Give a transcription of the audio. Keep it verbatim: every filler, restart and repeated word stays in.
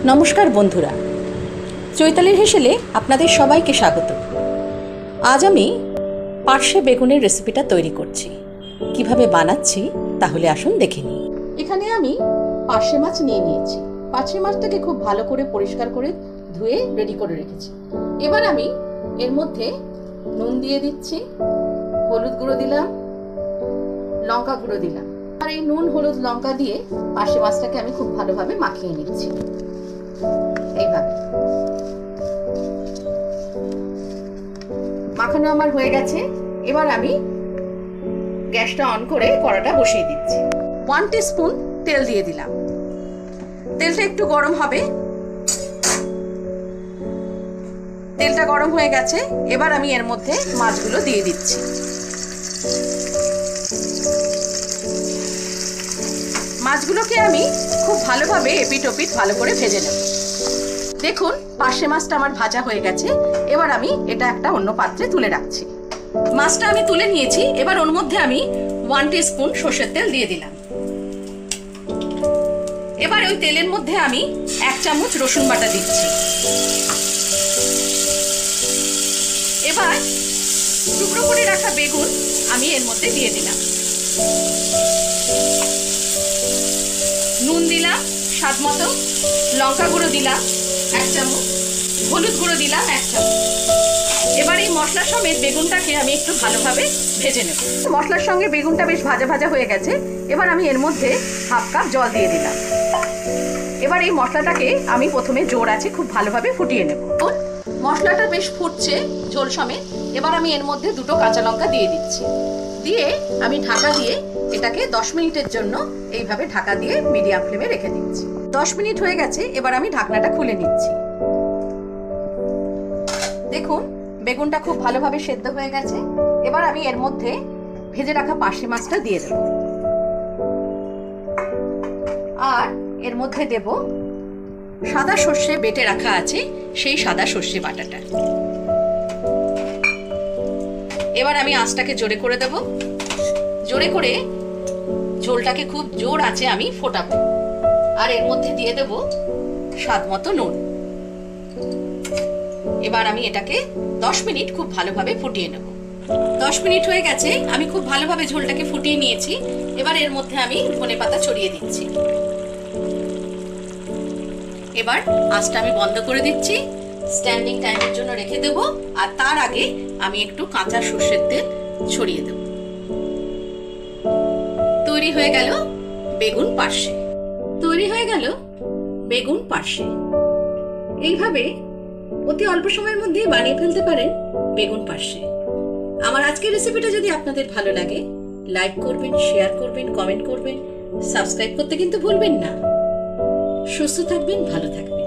নমস্কার বন্ধুরা, চৈতালির হেসেলে আপনাদের সবাইকে স্বাগত। আজ আমি পার্শে বেগুনের রেসিপিটা তৈরি করছি। কিভাবে বানাচ্ছি তাহলে আসুন দেখে নিই। এখানে আমি পার্শে মাছ নিয়ে নিয়েছি। পার্শে মাছটাকে খুব ভালো করে পরিষ্কার করে ধুয়ে রেডি করে রেখেছি। এবার আমি এর মধ্যে নুন দিয়ে দিচ্ছি, হলুদ গুঁড়ো দিলাম, লঙ্কা গুঁড়ো দিলাম। আর এই নুন হলুদ লঙ্কা দিয়ে পার্শে মাছটাকে আমি খুব ভালোভাবে মাখিয়ে নিচ্ছি। এইভাবে মাখানো আমার হয়ে গেছে। এবার আমি গ্যাসটা অন করে কড়াটা বসিয়ে দিচ্ছি। ওয়ান টিস্পুন তেল দিয়ে দিলাম। তেলটা একটু গরম হবে। তেলটা গরম হয়ে গেছে। এবার আমি এর মধ্যে মাছগুলো দিয়ে দিচ্ছি। মাছগুলোকে আমি খুব ভালোভাবে এপিট ওপিট ভালো করে ভেজে নেব। দেখুন পার্শে মাছটা আমার ভাজা হয়ে গেছে। এবার আমি এটা একটা অন্য পাত্রে তুলে রাখছি। মাছটা আমি তুলে নিয়েছি। এবার ওর মধ্যে আমি ওয়ান টিস্পুন সর্ষের তেল দিয়ে দিলাম। এবার ওই তেলের মধ্যে আমি এক চামচ রসুন বাটা দিচ্ছি। এবার টুকরো করে রাখা বেগুন আমি এর মধ্যে দিয়ে দিলাম। নুন দিলাম স্বাদ মতো, লঙ্কা গুঁড়ো দিলাম এক চামচ, হলুদ গুঁড়ো দিলাম এক চামচ। এবার এই মশলার সমেত বেগুনটাকে আমি একটু ভালোভাবে ভেজে নেব। মশলার সঙ্গে বেগুনটা বেশ ভাজা ভাজা হয়ে গেছে। এবার আমি এর মধ্যে হাফ কাপ জল দিয়ে দিলাম। এবার এই মশলাটাকে আমি প্রথমে জোর আছে খুব ভালোভাবে ফুটিয়ে নেব। মশলাটা বেশ ফুটছে ঝোল সমেত। এবার আমি এর মধ্যে দুটো কাঁচা লঙ্কা দিয়ে দিচ্ছি। দিয়ে আমি ঢাকা দিয়ে এটাকে দশ মিনিটের জন্য এইভাবে ঢাকা দিয়ে মিডিয়াম ফ্লেমে রেখে দিচ্ছি। দশ মিনিট হয়ে গেছে। এবার আমি ঢাকনাটা খুলে নিচ্ছি। দেখুন বেগুনটা খুব ভালোভাবে সেদ্ধ হয়ে গেছে। এবার আমি এর মধ্যে ভেজে রাখা পার্শে মাছটা দিয়ে দেব। আর এর মধ্যে দেব সাদা সর্ষে বেটে রাখা আছে, সেই সাদা সর্ষে বাটাটা। এবার আমি আঁচটাকে জোরে করে দেব। জোরে করে ঝোলটাকে খুব জোর আছে আমি ফোটাবো। আর এর মধ্যে দিয়ে দেব স্বাদ মতো নুন। এবার আমি এটাকে দশ মিনিট খুব ভালোভাবে ফুটিয়ে নেব। দশ মিনিট হয়ে গেছে। আমি খুব ভালোভাবে ঝোলটাকে ফুটিয়ে নিয়েছি। এবার এর মধ্যে আমি ধনেপাতা ছড়িয়ে দিচ্ছি। এবার আঁচটা আমি বন্ধ করে দিচ্ছি। স্ট্যান্ডিং টাইমের জন্য রেখে দেব। আর তার আগে আমি একটু কাঁচা সর্ষের তেল ছড়িয়ে দেব। তৈরি হয়ে গেল বেগুন পার্শে। তৈরি হয়ে গেল বেগুন পার্শে। এইভাবে অতি অল্প সময়ের মধ্যেই বানিয়ে ফেলতে পারেন বেগুন পার্শে। আমার আজকের রেসিপিটা যদি আপনাদের ভালো লাগে লাইক করবেন, শেয়ার করবেন, কমেন্ট করবেন, সাবস্ক্রাইব করতে কিন্তু ভুলবেন না। সুস্থ থাকবেন, ভালো থাকবেন।